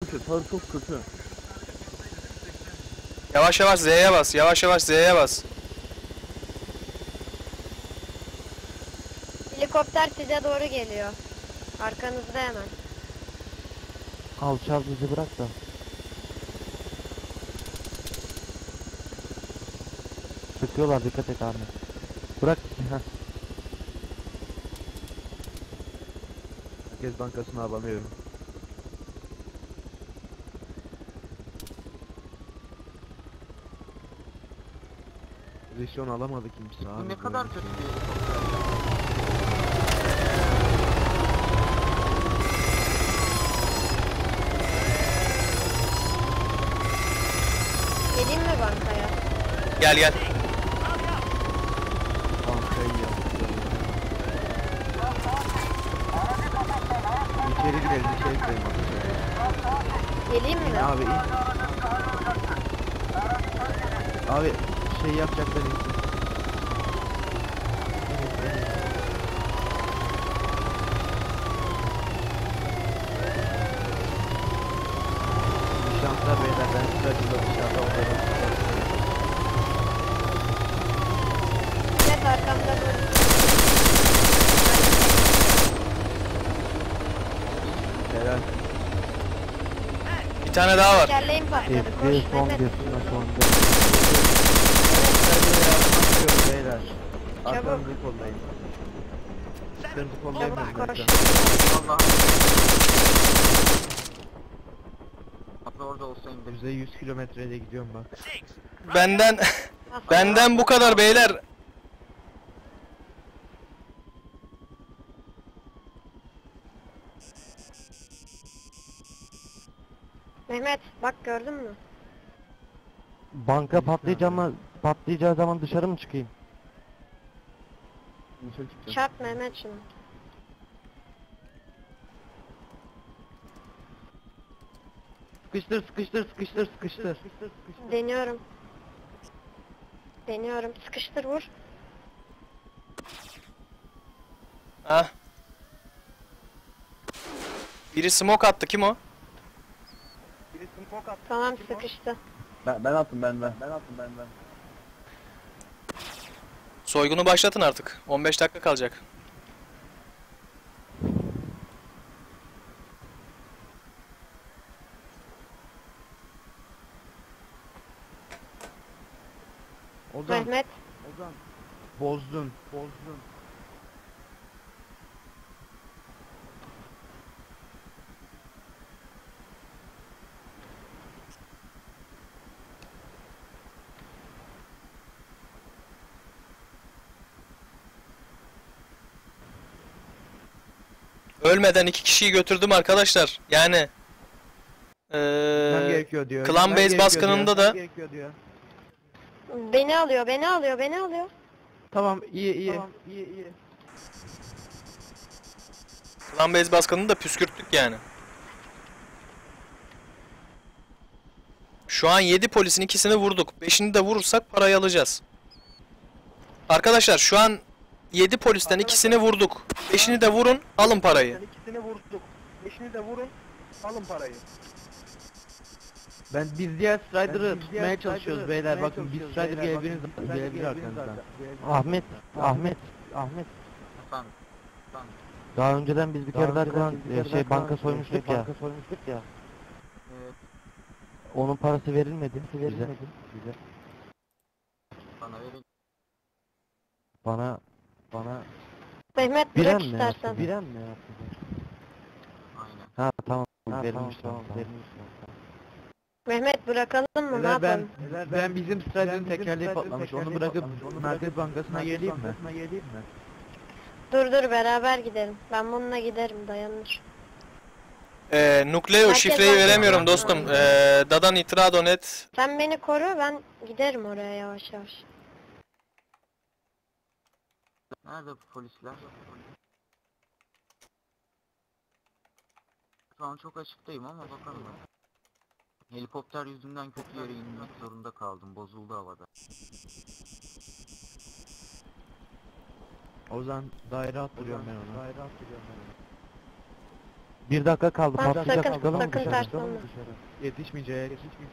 kötü. Sağır çok kötü. Yavaş yavaş Z'ye bas. Yavaş yavaş Z'ye bas. Helikopter size doğru geliyor. Arkanızda hemen. Alçal bizi bırak da. Sıkıyorlar, dikkat et Ahmet. Bırak. Heh. Merkez Bankası'na abanıyorum. Pozisyon alamadı kimse abi. Bu ne kadar kötü bir Geleyim mi bankaya? Gel gel. Bankayı yaptı. İçeri girelim. Geleyim mi? Abi in. Abi şey yapacaklar insin. İyi şanslar beyler, ben sıracımda dışarıda onları. Evet, arkamda dur. Helal. Bir tane daha var. Tekerleğim patladı. Koş FPS 11 Mehmet. son Beyler. Arkamızı kollayın. Sıkıntı Çabuk kollayamıyorum ben koş. şu an. Allah. Abi orada olsaydım da %100 kilometrede gidiyorum bak. Benden bu kadar beyler. Mehmet bak gördün mü? Banka patlayacağı zaman dışarı mı çıkayım? Çarp Mehmet şunu. Sıkıştır. Deniyorum. Deniyorum. Sıkıştır vur. Hah. Biri smoke attı. Kim o? Tamam sıkıştı. Ben attım ben. Soygunu başlatın artık. 15 dakika kalacak. Ozan, Mehmet. bozdun. Ölmeden 2 kişiyi götürdüm arkadaşlar. Yani Gitmem gerekiyor diyor. Clan Gitmem Base gerekiyor baskınında diyor. da Gerekiyor diyor. Beni alıyor. Tamam iyi. Clan Base baskınını da püskürttük yani. Şu an 7 polisin ikisini vurduk. 5'ini de vurursak parayı alacağız. Arkadaşlar şu an 7 polisten ikisini vurduk. 5'ini de vurun, alın parayı. Biz diğer Strider'ı tutmaya çalışıyoruz beyler. Bakın bir Strider gelebilir arkanızdan. Ahmet. efendim. Daha önceden biz bir kere daha banka soymuştuk ya. Evet, Onun parası verilmedi bize. bana verin. Bana Mehmet biren bırak mi istersen. yaptı? Biren mi yaptı? Aynen. Ha tamam. Verilmiş, tamam. Mehmet bırakalım mı? Ne Beyler yapalım? ben bizim Strider'ın tekerleği patlamış. Onu bırakıp Merkez Bankası'na geleyim mi? Dur beraber gidelim. Ben bununla giderim dayanır. Nukleo Herkes şifreyi bankasına veremiyorum bakıyor. dostum. Dadan itrado.net. Sen beni koru, ben giderim oraya yavaş yavaş. Nerede bu polisler? Şu an çok açıktayım ama bakalım. Helikopter yüzünden kötü yere inmek zorunda kaldım. Bozuldu havada. Ozan daire attırıyorum ben ona. 1 dakika kaldı. Bak Patlayacak, sakın çıkalım mı sakın dışarı? ters olma. Yetişmeyecek.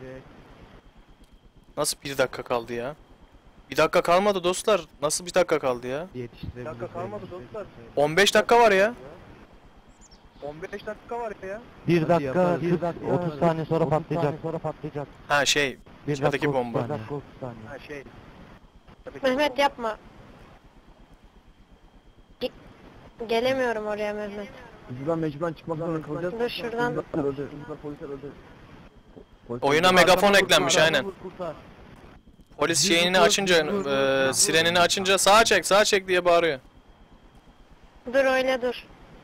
Nasıl 1 dakika kaldı ya? 1 dakika kalmadı dostlar. Nasıl 1 dakika kaldı ya? Yetiştirebiliriz. dakika kalmadı dostlar. 15 dakika var ya. 15 dakika var ya. 1 Hadi dakika, yaparız. 30 saniye sonra patlayacak. Ha şey, 1 dışarıdaki bomba. 1 dakika 30 saniye. Ha şey. Mehmet yapma. Gelemiyorum oraya Mehmet. Biz mecburen çıkmak zorunda kalacağız. Dur şuradan. Polisler öldü. Oyuna megafon eklenmiş aynen. Kurtar. Polis şeyini açınca, sirenini açınca sağa çek diye bağırıyor. Dur öyle dur.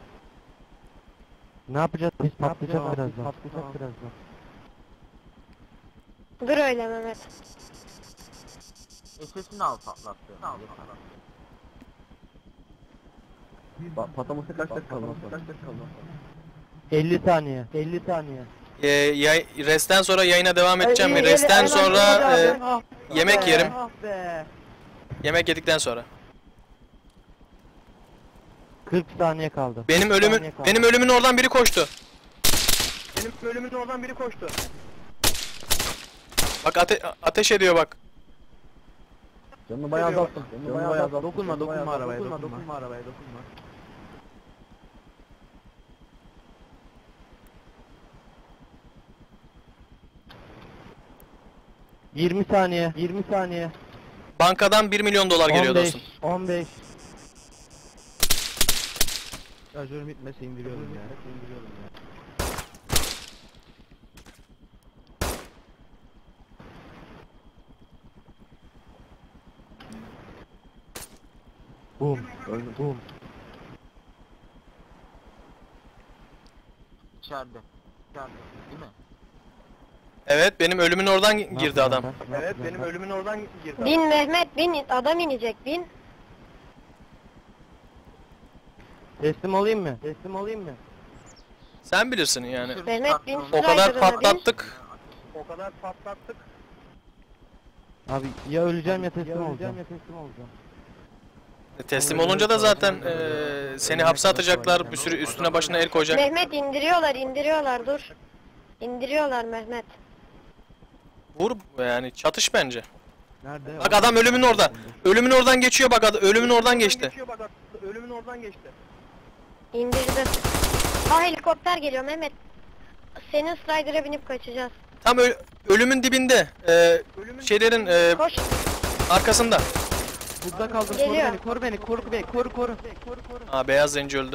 Ne yapacağız? Biz patlayacak birazdan. Dur öyle Mehmet. SS'ini al patlattı. Patlaması kaç dakika kaldı? 50 saniye. Resten sonra yayına devam edeceğim mi? Resten sonra yemek yerim. Ah be. Yemek yedikten sonra. 40 saniye kaldı. Benim ölümün oradan biri koştu. Benim ölümün oradan biri koştu. Bak ateş ediyor bak. Canını bayağı azalttım. Dokunma arabaya. Dokunma arabaya. 20 saniye. Bankadan 1 milyon dolar geliyor dostum. 15. Şarjörüm bitmese indiriyorum ya. Boom. İçeride. Değil mi? Evet benim ölümün oradan girdi adam. Evet benim ölümün oradan girdi. Bin Mehmet bin. Adam inecek bin. Teslim olayım mı? Sen bilirsin yani. Mehmet bin. O kadar Strider'ına bin. patlattık. O kadar patlattık. Abi ya öleceğim ya teslim olacağım. Teslim olunca da zaten seni hapse atacaklar. Bir sürü üstüne başına el koyacak. Mehmet indiriyorlar dur. İndiriyorlar Mehmet. Vur yani çatış bence. Nerede? Bak adam ölümün orada. Ölümün oradan geçiyor bak ölümün oradan geçti. Ölümün oradan geçti. İndirdi. Aa helikopter geliyor Mehmet. Senin Strider'a binip kaçacağız. Tam ölümün dibinde. Şeylerin Koş. arkasında. Burada kaldım. Geliyor. Koru. Aa beyaz zenci öldü.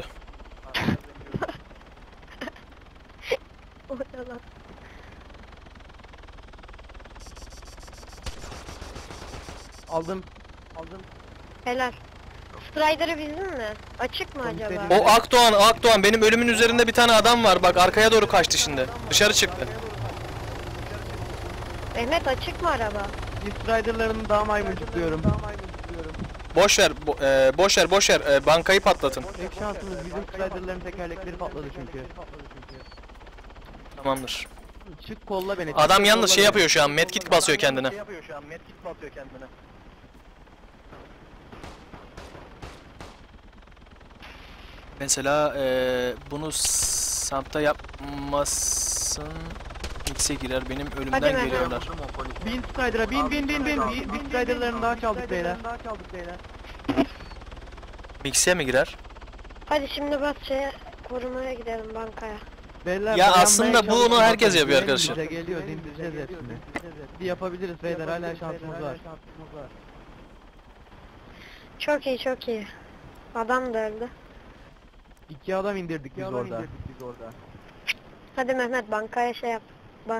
Aldım. Helal. Strider'ı bizim mi? Açık mı acaba? O Akdoğan benim ölümün üzerinde bir tane adam var. Bak arkaya doğru kaçtı şimdi. Dışarı çıktı. Mehmet açık mı araba? Biz Rider'larını daha maymuncukluyorum. Boş ver. Bankayı patlatın. Tek şansımız bizim Rider'ların tekerlekleri patladı çünkü. Tamamdır. Çık kolla beni. Adam yalnız şey yapıyor şu an. Medkit basıyor kendine. Mesela bunu Santa yapmasın. X'e girer. Benim Hadi ölümden Mehmet. geliyorlar. Vurdum o polisi. Bin Strider'a bin. Biz Strider'larını daha çaldık beyler. X'e mi girer? Hadi şimdi bas şeye korumaya gidelim bankaya. Beyler Ya dayanmaya aslında bunu çalışın. herkes Bakın, yapıyor bize arkadaşlar. Geliyor indireceğiz hepsini. Bir yapabiliriz beyler hala şansımız var. Çok iyi. Adam da öldü. 2 adam indirdik biz orada. Hadi Mehmet bankaya şey yap. Bas.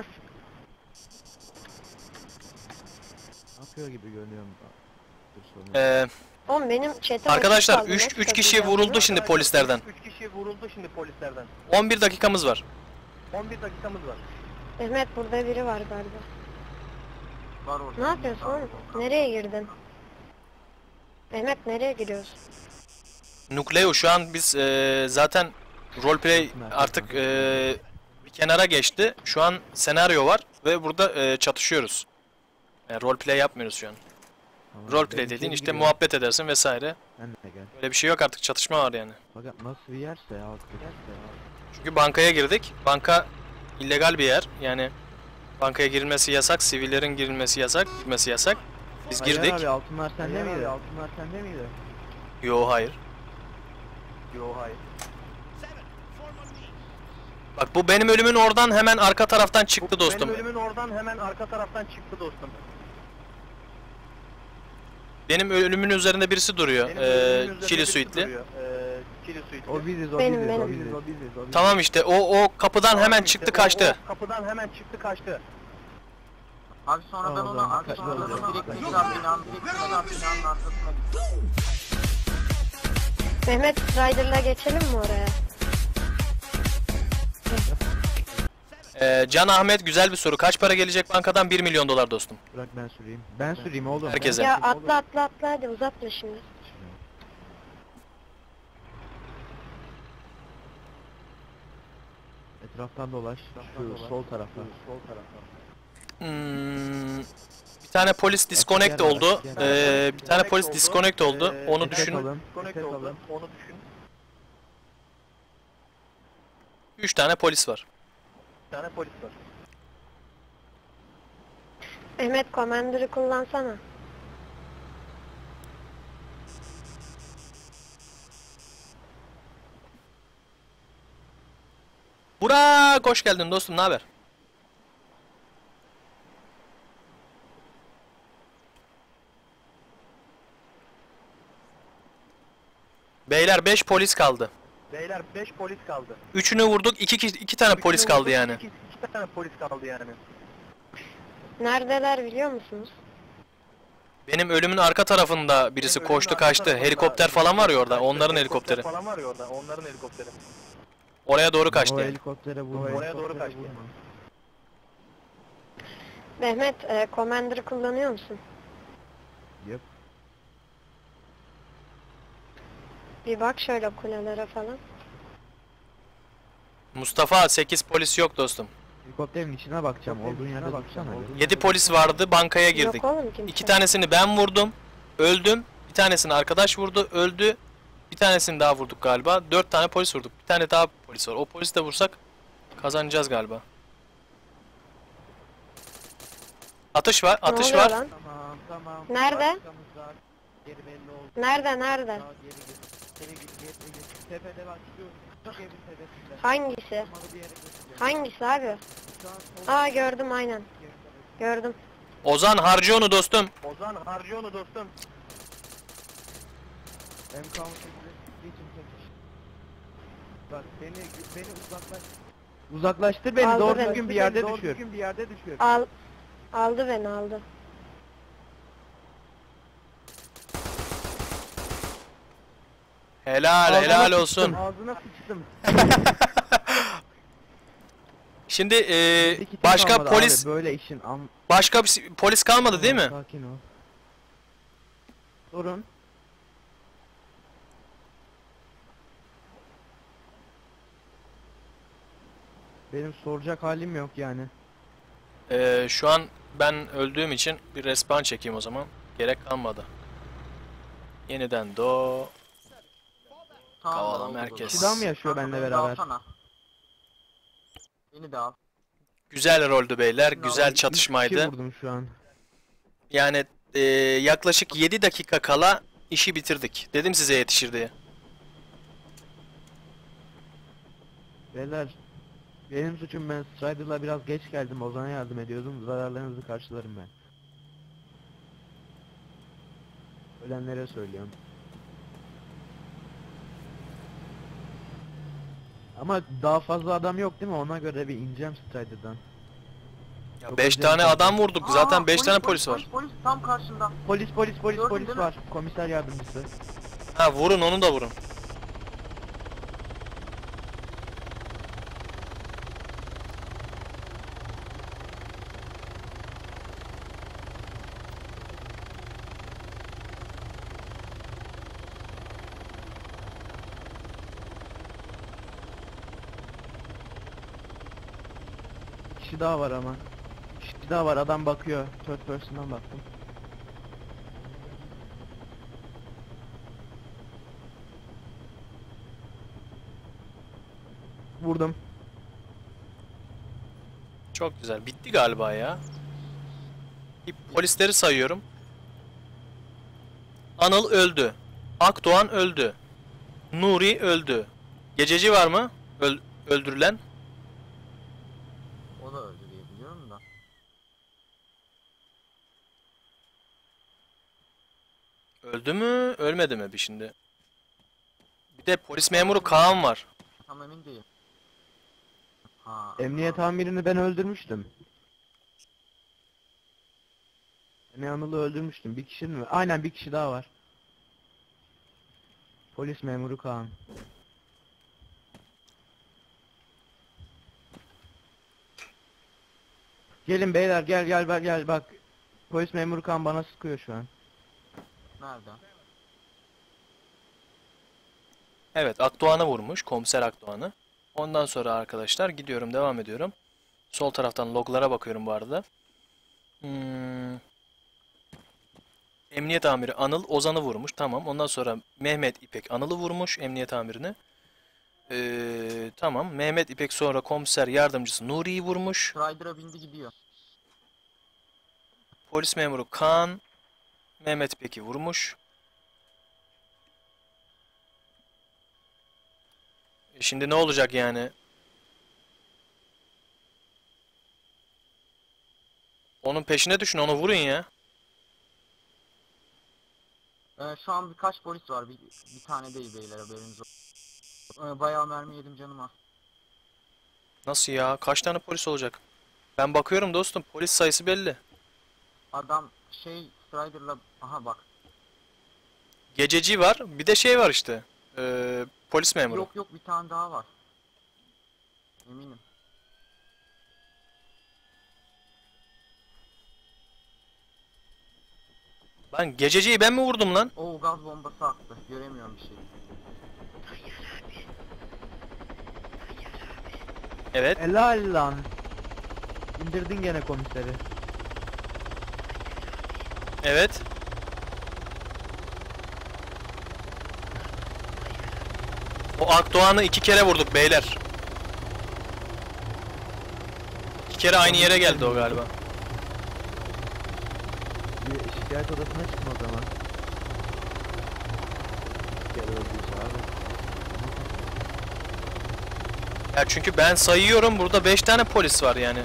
Yapıyor gibi görünüyorum. Dur sorun. Oğlum benim chat'e Arkadaşlar açık kaldı. 3 Nasıl kişi takılacağım vuruldu bunu? şimdi polislerden. 3 kişi vuruldu şimdi polislerden. 11 dakikamız var. 11 dakikamız var. Mehmet burada biri var galiba. Var orada. Ne yapıyorsun oğlum? Nereye girdin? Mehmet nereye giriyorsun? Nucleo şu an biz zaten roleplay artık bir kenara geçti. Şu an senaryo var ve burada çatışıyoruz. Yani roleplay yapmıyoruz şu an. Tamam, Roleplay ben dediğin içeri işte giriyorum. muhabbet edersin vesaire. Ben de gel. Öyle bir şey yok artık çatışma var yani. Fakat nasıl bir yerse ya. Çünkü bankaya girdik. Banka illegal bir yer. Yani bankaya girilmesi yasak, sivillerin girilmesi yasak, girmesi yasak. Biz Hayır girdik. abi altınlar sende miydi? Altınlar sende miydi? Yo hayır. Yo hayır. Bak bu benim ölümün oradan hemen arka taraftan çıktı dostum. Benim ölümün oradan hemen arka taraftan çıktı dostum. Benim ölümün üzerinde birisi duruyor. Benim ölümün üzerinde Çili birisi suitli. duruyor. Çili suitli. O biziz, o Benim, biziz, benim. o biziz, o biziz, o biziz. Tamam işte o kapıdan hemen İşte çıktı o kaçtı. kapıdan hemen çıktı kaçtı. Abi sonradan Tamam, onu, tamam, abi kaçtı sonradan oldu. onu direkt binanın arkasına gitti. Mehmet Strider'la geçelim mi oraya? Can Ahmet güzel bir soru. Kaç para gelecek bankadan? 1 milyon dolar dostum. Bırak ben süreyim. Ben süreyim oğlum. Herkese. Ya atla hadi uzatma şimdi. Etraftan dolaş. Şu sol tarafa. Bir tane polis disconnect oldu. Bir tane polis disconnect oldu. Onu Dikkat düşün. alın. Connect Dikkat oldu. alın. Onu düşün. 3 tane polis var. Bir tane polis var. Mehmet Commander'ı kullansana. Burak hoş geldin dostum. Ne haber? Beyler 5 polis kaldı. Beyler 5 polis kaldı. 3'ünü vurduk. 2 tane polis Üçünü kaldı vurduk, yani. iki tane polis kaldı yani. Neredeler biliyor musunuz? Benim ölümün arka tarafında birisi Benim koştu ölümün arka kaçtı. tarafında Helikopter falan var ya orada. kaçtı. Onların Helikopter helikopteri. falan var ya orada. Onların helikopteri. Oraya doğru O kaçtı. yani. helikoptere vurma. Oraya doğru kaçtı. Mehmet Commander'ı kullanıyor musun? Yap. Bir bak şöyle kulelere falan. Mustafa 8 polis yok dostum. Helikopterin içine bakacağım. Olduğun yerde dursana. 7 polis vardı. Bankaya girdik. Yok oğlum kimse. 2 tanesini ben vurdum. Öldüm. Bir tanesini arkadaş vurdu. Öldü. Bir tanesini daha vurduk galiba. 4 tane polis vurduk. Bir tane daha polis var. O polisi de vursak kazanacağız galiba. Atış var. Ne Atış oluyor var. lan? Tamam, tamam. Nerede? Arkamızda. Geri belli oldu. Nerede? Daha geri git. Geri git, geri git. Tepede bak şu. Çok evin tepesinde. Hangisi? Olmalı bir yere götüreceğim. Hangisi abi? Şu an sol Aa gördüm aynen. Gördüm. Ozan harcı onu dostum. Ozan harcı onu dostum. M-Counter'da geçin çekiş. Bak beni uzaklaş. Uzaklaştır beni, Aldı doğru beni. düzgün bir yerde düşür. Aldı beni aldı. Helal Ağzına helal sıçtım, olsun. Ağzına sıçtım. Şimdi İki tane başka kalmadı polis abi, böyle işin başka bir polis kalmadı değil mi? Sakin ol. Durun. Benim soracak halim yok yani. Şu an ben öldüğüm için bir respawn çekeyim o zaman. Gerek kalmadı. Yeniden do. Kavala oldu merkez. o zaman. Kişi daha mı yaşıyor Kanka, benimle beni de beraber? alsana. Beni de al. Güzel roldü beyler. Şimdi Güzel alayım. İki çatışmaydı. vurdum şu an. Yani yaklaşık 7 dakika kala işi bitirdik. Dedim size yetişir diye. Beyler, benim suçum, ben Strider'la biraz geç geldim. Ozan'a yardım ediyordum. Zararlarınızı karşılarım ben. Ölenlere söylüyorum. Ama daha fazla adam yok değil mi? Ona göre bir ineceğim Strider'dan. Ya 5 tane adam vurduk. Zaten 5 tane polis var. Polis tam karşında. Polis Gördün değil mi? var. Komiser yardımcısı. Ha vurun onu da vurun. Kişi daha var ama. Kişi daha var, adam bakıyor. Third person'dan baktım. Vurdum. Çok güzel. Bitti galiba ya. Polisleri sayıyorum. Anıl öldü. Akdoğan öldü. Nuri öldü. Gececi var mı? Öldürülen. O da öldü diye biliyorum da. Öldü mü? Ölmedi mi bir şimdi? Bir de polis memuru Kaan var. Tam emin değilim. Ha, Emniyet amirini ben öldürmüştüm. Ben Anıl'ı öldürmüştüm. Bir kişi mi? Aynen, bir kişi daha var. Polis memuru Kaan. Gelin beyler, gel bak. Polis memuru Kaan bana sıkıyor şu an. nerede? Evet, Akdoğan'ı vurmuş. Komiser Akdoğan'ı. Ondan sonra arkadaşlar gidiyorum, devam ediyorum. Sol taraftan loglara bakıyorum bu arada. Emniyet amiri Anıl Ozan'ı vurmuş. Tamam. Ondan sonra Mehmet İpek Anıl'ı vurmuş. Emniyet amirini. Tamam. Mehmet İpek sonra komiser yardımcısı Nuri'yi vurmuş. Strider'a bindi gidiyor. Polis memuru Kaan Mehmet İpek'i vurmuş. Şimdi ne olacak yani? Onun peşine düşün, onu vurun ya. Şu an birkaç polis var. Bir tane değil beyler, haberiniz olsun. Bayağı mermi yedim, canım az. Nasıl ya? Kaç tane polis olacak? Ben bakıyorum dostum, polis sayısı belli. Adam Strider'la... Aha bak. Gececi var, bir de şey var işte. Polis memuru. Yok bir tane daha var. Eminim. Lan gececiyi ben mi vurdum lan? Oo, gaz bombası attı. Göremiyorum bir şey. Evet. Helal lan. İndirdin gene komiseri. Evet. O Akdoğan'ı 2 kere vurduk beyler. 2 kere aynı yere geldi o galiba. Bir şikayet odasına çıkma o zaman. Gel öldüyse abi. Ya çünkü ben sayıyorum, burada 5 tane polis var yani.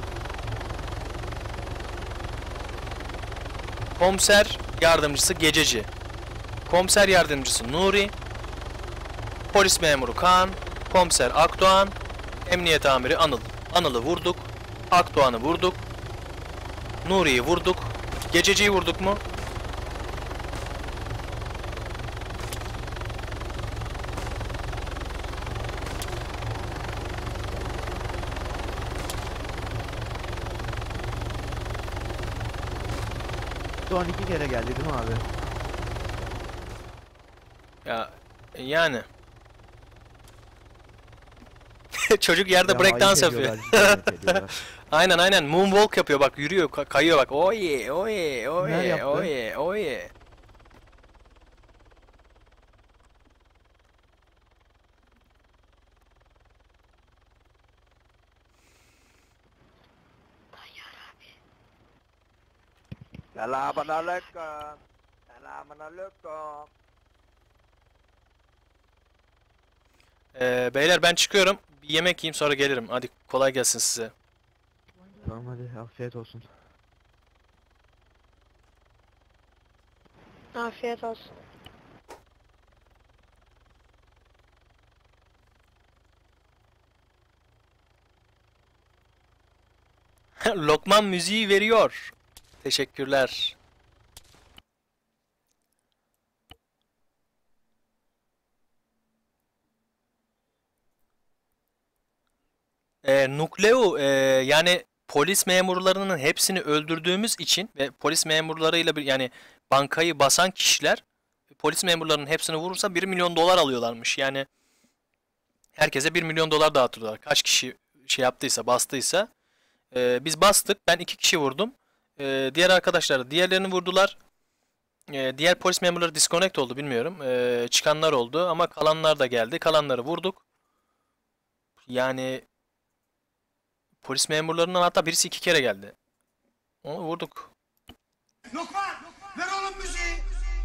Komiser yardımcısı Gececi. Komiser yardımcısı Nuri. Polis memuru Kaan. Komiser Akdoğan. Emniyet amiri Anıl. Anıl'ı vurduk. Akdoğan'ı vurduk. Nuri'yi vurduk. Gececiyi vurduk mu? Son 2 kere geldi değil mi abi? Ya yani. Çocuk yerde Ya, breakdance ayıp yapıyor. ediyorlar, cidden ayıp ediyorlar. Aynen moonwalk yapıyor bak, yürüyor kayıyor bak. Oh yeah oh yeah oh Neler yeah yaptı? oh yeah oh yeah. Selamünaleyküm. Selamünaleyküm. Beyler ben çıkıyorum. Bir yemek yiyeyim sonra gelirim. Hadi kolay gelsin size. Tamam hadi, afiyet olsun. Afiyet olsun. Lokman müziği veriyor. Teşekkürler. Nukleo yani polis memurlarının hepsini öldürdüğümüz için ve polis memurlarıyla yani bankayı basan kişiler polis memurlarının hepsini vurursa 1 milyon dolar alıyorlarmış. Yani herkese 1 milyon dolar dağıtıyorlar. Kaç kişi şey yaptıysa, bastıysa. Biz bastık. Ben 2 kişi vurdum. Diğer arkadaşlar da diğerlerini vurdular. Diğer polis memurları disconnect oldu, bilmiyorum. Çıkanlar oldu ama kalanlar da geldi. Kalanları vurduk. Yani polis memurlarından hatta birisi 2 kere geldi. Onu vurduk. Lokman! Ver oğlum müziği!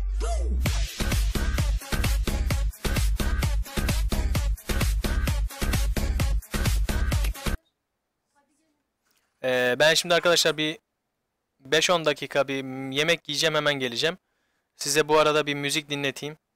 Ben şimdi arkadaşlar bir 5-10 dakika bir yemek yiyeceğim, hemen geleceğim. Size bu arada bir müzik dinleteyim.